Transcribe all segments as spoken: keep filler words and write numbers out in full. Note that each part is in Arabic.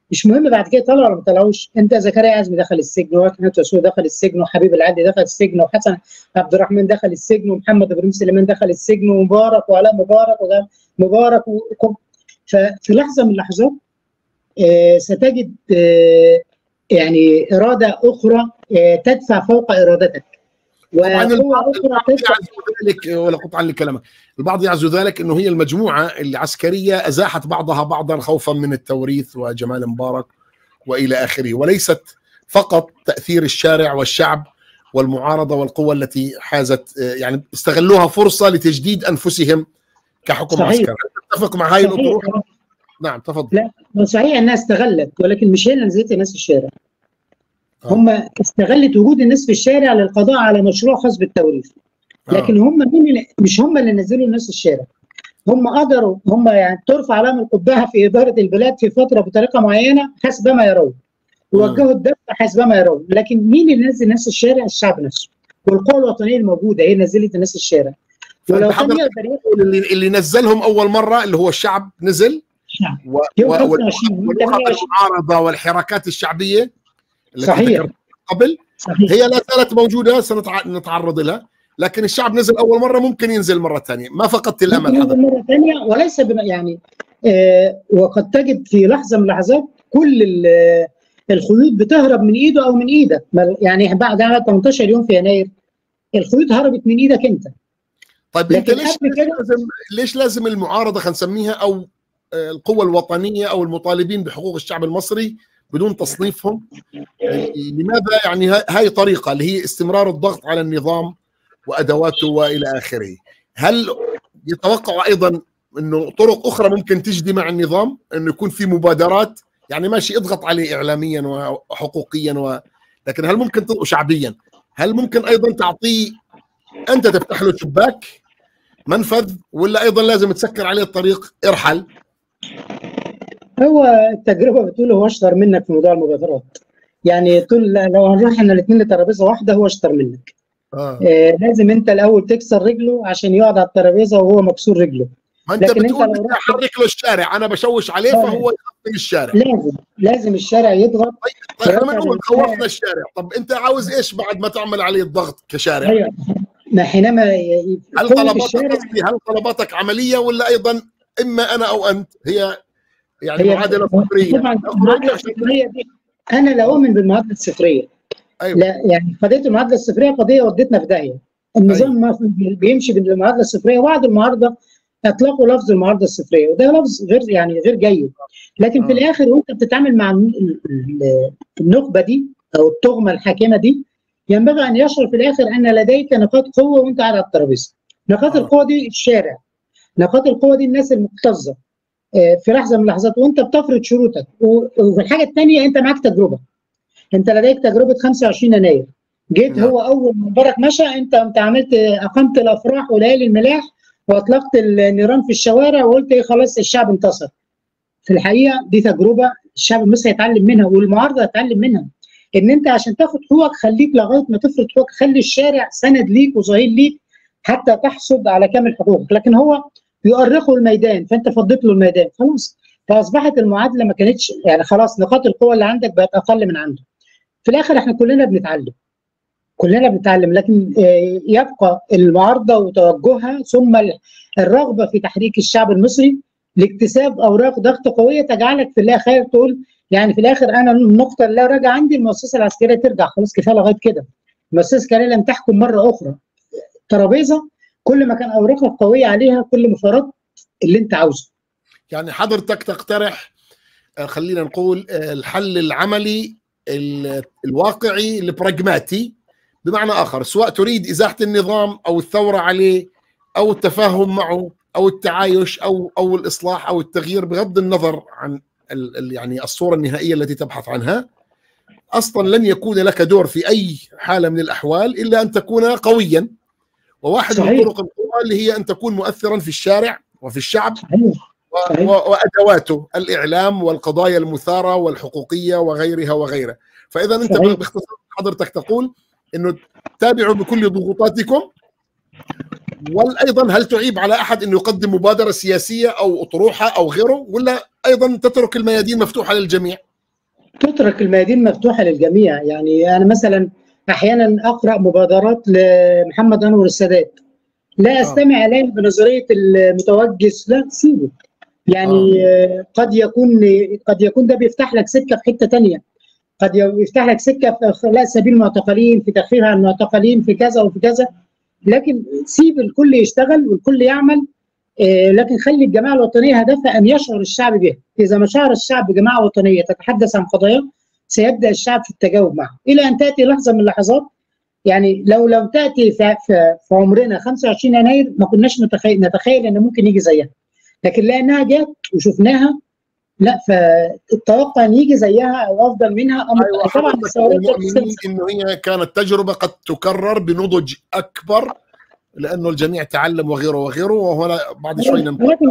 مش مهم بعد كده طلعوا ولا ما طلعوش. انت زكريا عزمي دخل السجن، وحسن وسوء دخل السجن، وحبيب العدلي دخل السجن، وحسن عبد الرحمن دخل السجن، ومحمد ابراهيم سليمان دخل السجن، ومبارك وعلاء مبارك وغير مبارك و... ففي لحظه من اللحظات آه ستجد آه يعني اراده اخرى آه تدفع فوق ارادتك. طبعا البعض يعزو ذلك، ولا قطعا لكلامك، البعض يعزو ذلك انه هي المجموعه العسكريه ازاحت بعضها بعضا خوفا من التوريث وجمال مبارك والى اخره، وليست فقط تاثير الشارع والشعب والمعارضه والقوى التي حازت، يعني استغلوها فرصه لتجديد انفسهم كحكم صحيح. عسكري. تتفق مع هاي الاطروحه؟ نعم تفضل. لا صحيح الناس استغلت، ولكن مش هي اللي نزلت الناس في الشارع. آه. هم استغلت وجود الناس في الشارع للقضاء على مشروع خاص بالتوريث. لكن آه. هم مين؟ مش هم اللي نزلوا الناس الشارع. هم قدروا، هم يعني ترفع علامه القبعه في اداره البلاد في فتره بطريقه معينه حسب ما يرون. وجهوا الدفع حسب ما يرون، لكن مين اللي نزل الناس الشارع؟ الشعب نفسه. والقوى الوطنيه الموجوده هي نزلت الناس الشارع. ولو كان اللي, اللي نزلهم اول مره اللي هو الشعب نزل و... والمعارضه والحركات الشعبيه التي صحيح قبل صحيح. هي لا زالت موجوده، سنتعرض لها، لكن الشعب نزل اول مره، ممكن ينزل مره ثانيه. ما فقدت الامل هذا مره ثانيه، وليس يعني آه وقد تجد في لحظه من اللحظات كل الخيوط بتهرب من ايده او من ايدك. يعني بعد ثمانية عشر يوم في يناير الخيوط هربت من ايدك انت. طيب انت ليش لازم ليش لازم المعارضه خلينا نسميها او القوى الوطنيه او المطالبين بحقوق الشعب المصري بدون تصنيفهم؟ لماذا يعني هاي طريقه اللي هي استمرار الضغط على النظام وادواته والى اخره؟ هل يتوقع ايضا انه طرق اخرى ممكن تجدي مع النظام، انه يكون في مبادرات، يعني ماشي اضغط عليه اعلاميا وحقوقيا و... لكن هل ممكن وشعبيا هل ممكن ايضا تعطيه انت تفتح له شباك منفذ، ولا ايضا لازم تسكر عليه الطريق ارحل؟ هو التجربه بتقول هو اشطر منك في موضوع المبادرات. يعني طول لو هنروح احنا الاثنين لترابيزه واحده هو اشطر منك. آه. آه لازم انت الاول تكسر رجله عشان يقعد على الترابيزه وهو مكسور رجله. ما انت لكن بتقول انت احرك له الشارع، انا بشوش عليه آه. فهو يخطي الشارع. لازم لازم الشارع يضغط. طيب احنا من اول خوفنا الشارع، طب انت عاوز ايش بعد ما تعمل عليه الضغط كشارع؟ ايوه ما حينما هل طلباتك هل طلباتك عمليه ولا ايضا اما انا او انت؟ هي يعني هي معادله صفريه. طبعا المعادله الصفريه دي انا لا اؤمن بالمعادله الصفريه. أيوة. لا يعني قضيه المعادله الصفريه قضيه ودتنا في داهيه. النظام أيوة. بيمشي بالمعادله الصفريه، وبعد المعارضه اطلقوا لفظ المعارضه الصفريه، وده لفظ غير يعني غير جيد. لكن آه. في الاخر وانت بتتعامل مع النخبه دي او التهمه الحاكمه دي، ينبغي ان يشعر في الاخر ان لديك نقاط قوه وانت قاعد على الترابيزه. نقاط آه. القوه دي الشارع، نقاط القوه دي الناس المكتظه في لحظه من اللحظات وانت بتفرض شروطك. والحاجه الثانيه انت معاك تجربه، انت لديك تجربه خمسة وعشرين يناير. جيت هو اول ما مبارك مشى انت انت عملت اقمت الافراح وليالي الملاح واطلقت النيران في الشوارع وقلت ايه خلاص الشعب انتصر. في الحقيقه دي تجربه الشعب المصري يتعلم منها والمعارضه يتعلم منها. ان انت عشان تاخد حقوقك خليك لغايه ما تفرض حقوقك، خلي الشارع سند ليك وظهير ليك حتى تحصد على كامل حقوقك. لكن هو يؤرخوا الميدان فانت فضيت له الميدان خلاص، فاصبحت المعادله ما كانتش يعني خلاص نقاط القوه اللي عندك بقت اقل من عنده. في الاخر احنا كلنا بنتعلم كلنا بنتعلم لكن يبقى المعارضه وتوجهها ثم الرغبه في تحريك الشعب المصري لاكتساب اوراق ضغط قويه تجعلك في الاخر تقول يعني في الاخر انا النقطه اللي لا راجع عندي المؤسسه العسكريه ترجع خلاص كفايه لغايه كده. المؤسسه العسكريه لم تحكم مره اخرى. ترابيزه كل ما كان اوراقك قويه عليها كل ما فرضت اللي انت عاوزه. يعني حضرتك تقترح خلينا نقول الحل العملي الواقعي البراغماتي، بمعنى اخر سواء تريد ازاحه النظام او الثوره عليه او التفاهم معه او التعايش او او الاصلاح او التغيير، بغض النظر عن ال يعني الصوره النهائيه التي تبحث عنها، اصلا لن يكون لك دور في اي حاله من الاحوال الا ان تكون قويا. وواحد صحيح. من طرق القوى اللي هي ان تكون مؤثرا في الشارع وفي الشعب صحيح. صحيح. وادواته الاعلام والقضايا المثاره والحقوقيه وغيرها وغيرها. فاذا انت صحيح. باختصار حضرتك تقول انه تابعوا بكل ضغوطاتكم، وايضا هل تعيب على احد انه يقدم مبادره سياسيه او اطروحه او غيره، ولا ايضا تترك الميادين مفتوحه للجميع؟ تترك الميادين مفتوحه للجميع. يعني انا مثلا احيانا اقرا مبادرات لمحمد انور السادات، لا استمع اليه بنظريه المتوجس، لا سيبه. يعني آه. قد يكون قد يكون ده بيفتح لك سكه في حته ثانيه، قد يفتح لك سكه في اخلاء سبيل المعتقلين، في تخفيف عن المعتقلين، في كذا وفي كذا. لكن سيب الكل يشتغل والكل يعمل، آه لكن خلي الجماعه الوطنيه هدفها ان يشعر الشعب بها. اذا ما شعر الشعب بجماعه وطنيه تتحدث عن قضايا، سيبدا الشعب في التجاوب معها الى ان تاتي لحظه من اللحظات. يعني لو لو تاتي في, في, في عمرنا خمسة وعشرين يناير ما كناش نتخيل نتخيل ان ممكن يجي زيها، لكن لانها جت وشفناها، لا فالتوقع ان يجي زيها او افضل منها. أيوة طبعا المؤمنين انه هي كانت تجربه قد تكرر بنضج اكبر، لانه الجميع تعلم وغيره وغيره، وهنا بعد شوي ولكن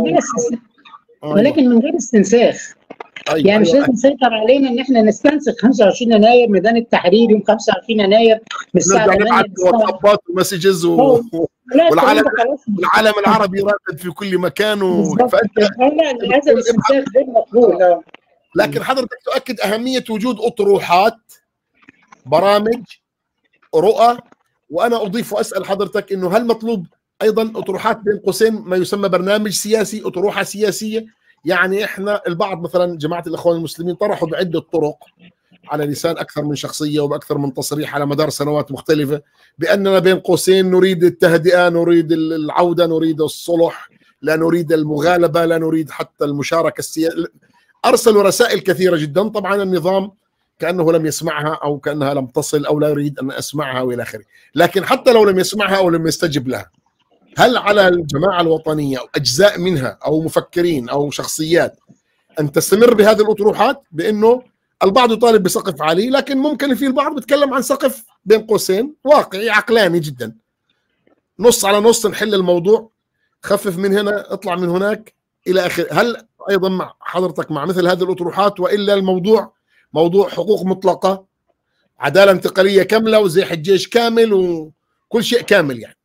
ولكن من غير استنساخ. أيوة يعني مش أيوة لازم يسيطر علينا ان احنا نستنسخ خمسة وعشرين يناير، ميدان التحرير يوم خمسة وعشرين يناير من الساعه ثمانية نبعث واتسابات ومسجز و... والعالم والعالم العربي يراقب في كل مكان و... فانت لا هذا الاستنساخ غير مقبول. لكن حضرتك تؤكد اهميه وجود اطروحات، برامج، رؤى. وانا اضيف واسال حضرتك انه هل مطلوب ايضا اطروحات بين قوسين ما يسمى برنامج سياسي، اطروحه سياسيه؟ يعني احنا البعض مثلا جماعه الاخوان المسلمين طرحوا بعده طرق على لسان اكثر من شخصيه وباكثر من تصريح على مدار سنوات مختلفه، باننا بين قوسين نريد التهدئه، نريد العوده، نريد الصلح، لا نريد المغالبه، لا نريد حتى المشاركه السياسيه. ارسلوا رسائل كثيره جدا، طبعا النظام كانه لم يسمعها او كانها لم تصل او لا يريد ان اسمعها والى اخره. لكن حتى لو لم يسمعها او لم يستجب لها، هل على الجماعه الوطنيه او اجزاء منها او مفكرين او شخصيات ان تستمر بهذه الاطروحات؟ بانه البعض يطالب بسقف عالي، لكن ممكن في البعض بيتكلم عن سقف بين قوسين واقعي عقلاني جدا، نص على نص نحل الموضوع، خفف من هنا اطلع من هناك الى اخره. هل ايضا مع حضرتك مع مثل هذه الاطروحات، والا الموضوع موضوع حقوق مطلقه، عداله انتقاليه كامله وزيح الجيش كامل وكل شيء كامل؟ يعني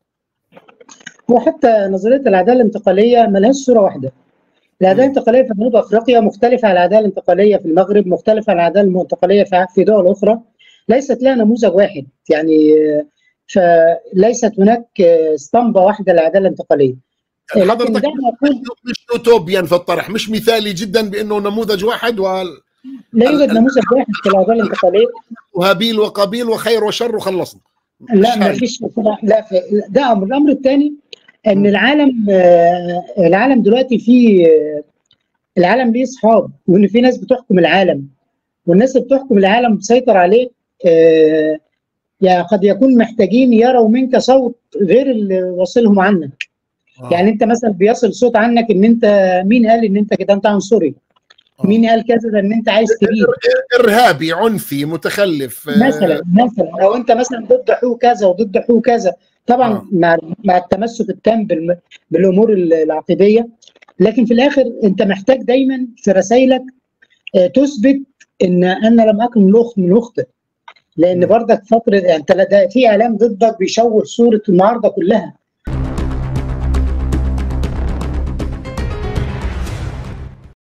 وحتى نظريه العداله الانتقاليه ما لهاش صوره واحده. العداله الانتقاليه في جنوب افريقيا مختلفه عن العداله الانتقاليه في المغرب، مختلفه عن العداله الانتقاليه في دول اخرى، ليست لها نموذج واحد. يعني فليست هناك اسطمبه واحده للعداله الانتقاليه. لكن ده مش يوتوبيان في الطرح، مش مثالي جدا بانه نموذج واحد و لا يوجد نموذج واحد في العداله الانتقاليه، وهابيل وقابيل وخير وشر وخلصنا. لا ما فيش. لا ده امر. الامر الثاني ان العالم العالم دلوقتي في العالم ليه اصحاب، وان في ناس بتحكم العالم، والناس اللي بتحكم العالم بتسيطر عليه يعني قد يكون محتاجين يروا منك صوت غير اللي واصلهم عنك. آه. يعني انت مثلا بيصل صوت عنك ان انت مين قال ان انت كده انت عنصري، آه. مين قال كذا ده ان انت عايز تبيد ارهابي عنفي متخلف مثلا مثلا او انت مثلا ضد حقوق كذا وضد حقوق كذا. طبعا آه. مع مع التمسك التام بالامور العقيديه، لكن في الاخر انت محتاج دايما في رسائلك تثبت ان انا لم اكن من مخطئ، لان برضك فتره يعني انت في اعلام ضدك بيشوه صوره المعارضه كلها.